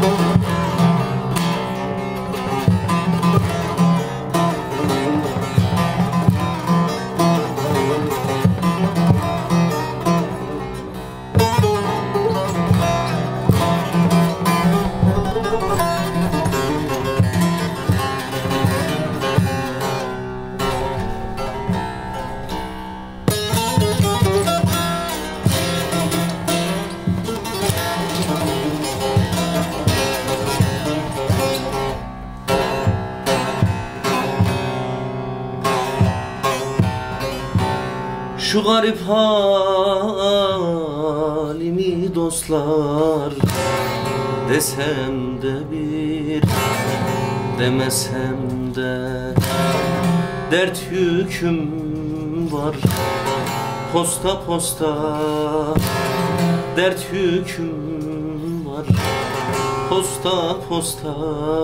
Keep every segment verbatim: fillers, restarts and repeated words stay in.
Şu garip halimi dostlar desem de bir, demesem de dert yüküm var. Posta posta dert yüküm var. Posta posta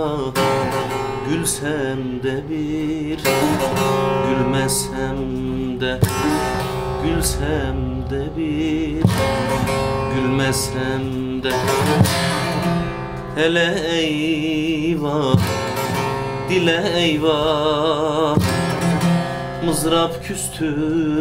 gülsem de bir, gülmesem de, gülsem de bir, gülmesem de. Hele eyvah, dile eyvah, mızrap küstü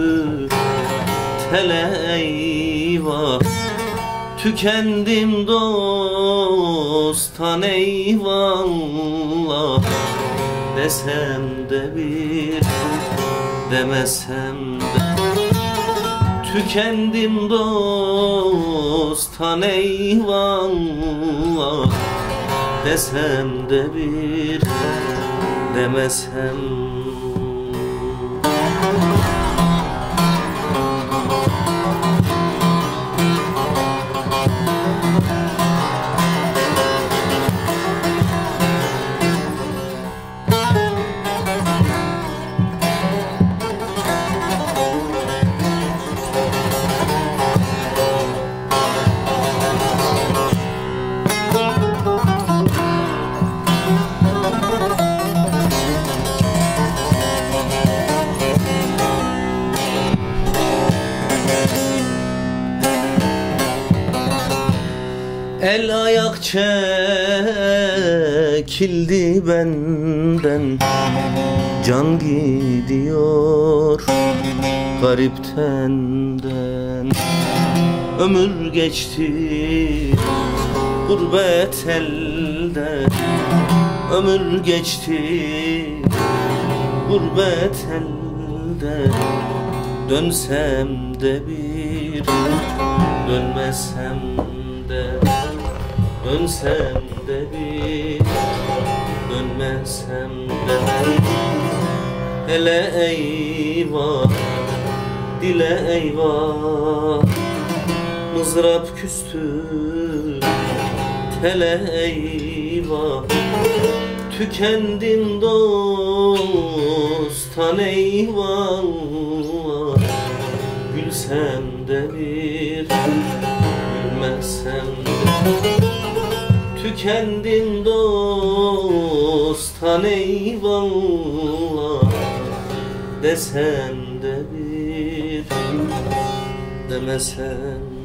tele eyvah. Tükendim dosttan eyvallah, desem de bir, demesem de. Tükendim dosttan eyvallah, desem de bir, demesem. El ayak çekildi benden, can gidiyor garip tenden. Ömür geçti gurbet elde, ömür geçti gurbet elde. Dönsem de bir, dönmesem de, dönsem de bir, dönmesem de. Hele eyvah, dile eyvah, mızrap küstü tele eyvah. Tükendim dosttan eyvallah, gülsem de bir, gülmesem de. Tükendim dosttan eyvallah, desem de bir, demesem.